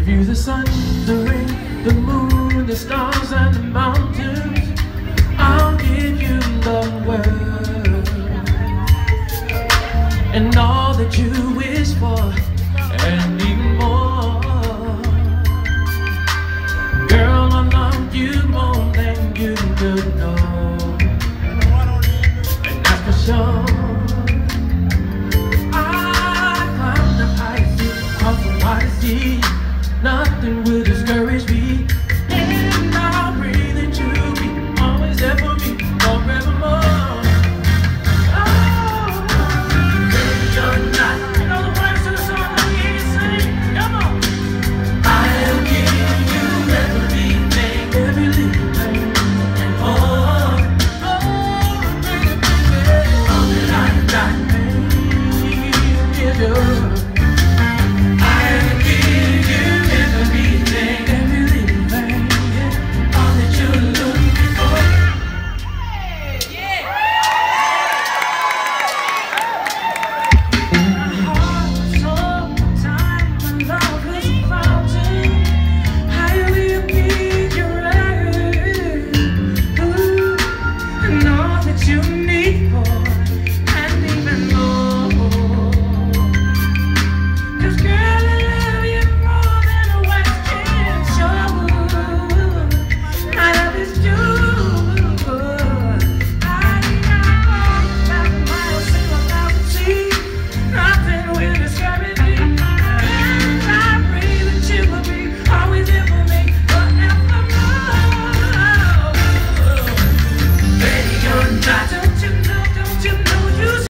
give you the sun, the rain, the moon, the stars and the mountains. I'll give you the world and all that you wish for, and even more. Girl, I love you more than you could know, and that's for sure. I climbed the highest peak across the widest sea. Nothing would